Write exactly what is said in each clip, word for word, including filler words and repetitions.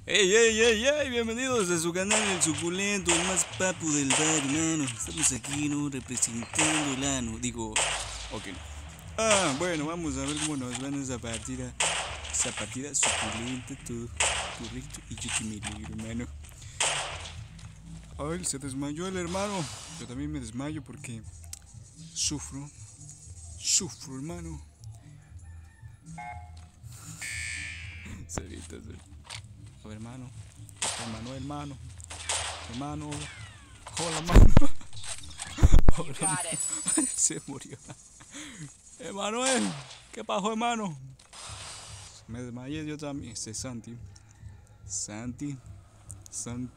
Ey, ey, ey, ey, bienvenidos a su canal El Suculento, el más papu del bar, hermano. Estamos aquí, ¿no? Representando el ano. Digo, ok. Ah, bueno, vamos a ver cómo nos va en esa partida. Esa partida suculenta, todo correcto. Y yo que me alegro, hermano. Ay, se desmayó el hermano. Yo también me desmayo porque sufro. Sufro, hermano. Cerita, cerita. A ver, hermano. Hermano, hermano. Hermano. Hola, mano. Hola, mano. Se murió. Emanuel, ¿qué pasó, hermano? Me desmayé yo también. Ese es Santi. Santi. Santi.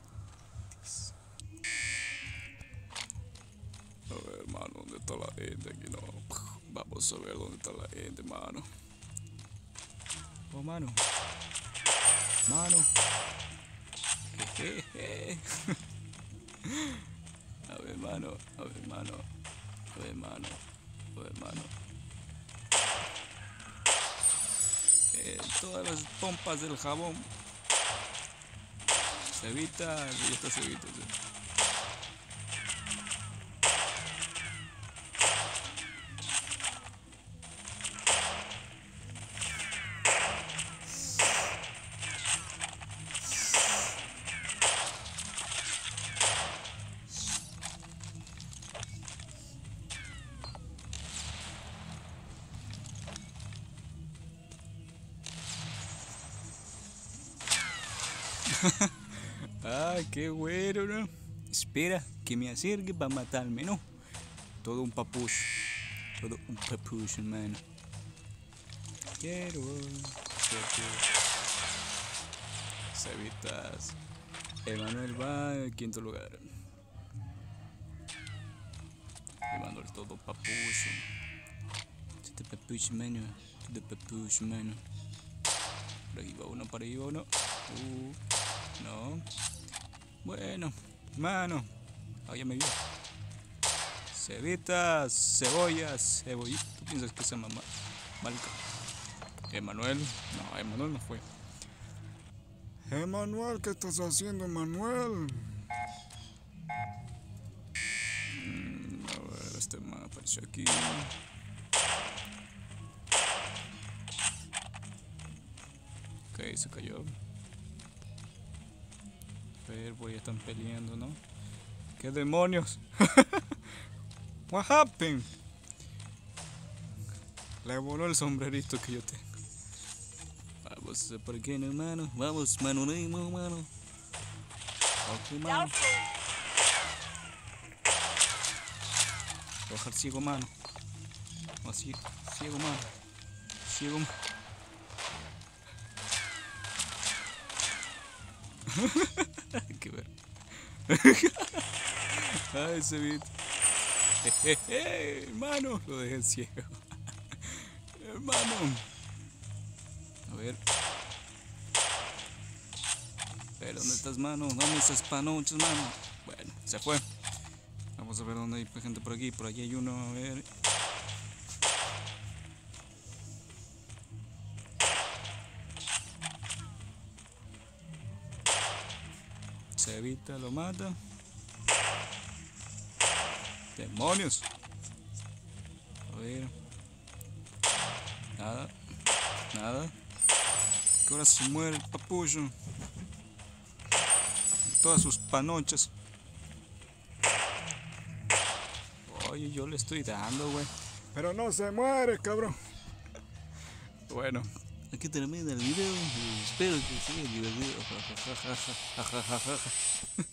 A ver, hermano, ¿dónde está la gente aquí? No. Vamos a ver dónde está la gente, hermano. Oh, mano. Mano. Jejeje. A ver, mano. A ver, mano. A ver, mano. A ver, mano. Eh, todas las pompas del jabón. Cevita. Ya está Cevita. ¿Sí? Ah, qué bueno, ¿no? Espera que me acerque para matarme, ¿no? Todo un papucho. Todo un papucho, hermano. Quiero. Cevitas. Emanuel va en quinto lugar. Emanuel todo papucho. Todo papucho, mano. Todo papucho, mano. Por ahí va uno, por ahí va uno. Uh, no. Bueno, mano. Ah, ya me vio. Cevitas, cebollas, cebollita. ¿Tú piensas que esa mamá malca? Emanuel. No, Emanuel no fue. Emanuel, ¿qué estás haciendo, Emanuel? Mm, a ver, este man apareció aquí. Ok, se cayó. A ver, pues ya están peleando, ¿no? ¿Qué demonios? What happened? Le voló el sombrerito que yo tengo. Vamos a por aquí, hermano. Vamos, mano, no, mano. Ok, mano. Bajar ciego, mano. Así, ciego, mano. Ciego, mano. Qué ver. Ay, ese beat. Jejeje, hermano, lo dejé ciego. Hermano. A ver. Pero ¿dónde estás, mano? Dame esas panochas, mano. Bueno, se fue. Vamos a ver dónde hay gente por aquí. Por allí hay uno, a ver. Cevita lo mata. ¡Demonios! A ver. Nada. Nada. Que ahora se muere el papullo. Todas sus panochas. Oye, yo le estoy dando, güey. Pero no se muere, cabrón. Bueno, aquí termina el video. Espero que sea divertido.